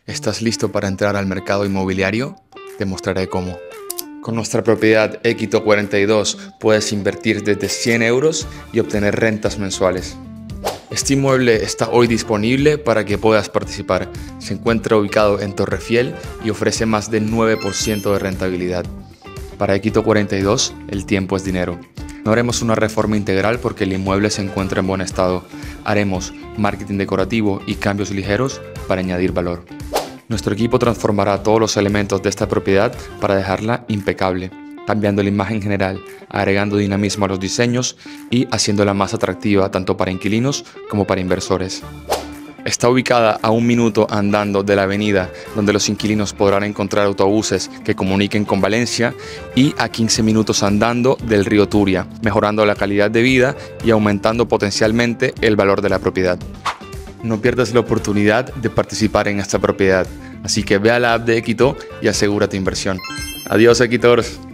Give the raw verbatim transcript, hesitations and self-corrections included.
¿Estás listo para entrar al mercado inmobiliario? Te mostraré cómo. Con nuestra propiedad Équito cuarenta y dos puedes invertir desde cien euros y obtener rentas mensuales. Este inmueble está hoy disponible para que puedas participar. Se encuentra ubicado en Torrefiel y ofrece más del nueve por ciento de rentabilidad. Para Équito cuarenta y dos, el tiempo es dinero. No haremos una reforma integral porque el inmueble se encuentra en buen estado. Haremos marketing decorativo y cambios ligeros para añadir valor. Nuestro equipo transformará todos los elementos de esta propiedad para dejarla impecable, cambiando la imagen general, agregando dinamismo a los diseños y haciéndola más atractiva tanto para inquilinos como para inversores. Está ubicada a un minuto andando de la avenida, donde los inquilinos podrán encontrar autobuses que comuniquen con Valencia, y a quince minutos andando del río Turia, mejorando la calidad de vida y aumentando potencialmente el valor de la propiedad. No pierdas la oportunidad de participar en esta propiedad, así que ve a la app de Équito y asegura tu inversión. Adiós, Équitors.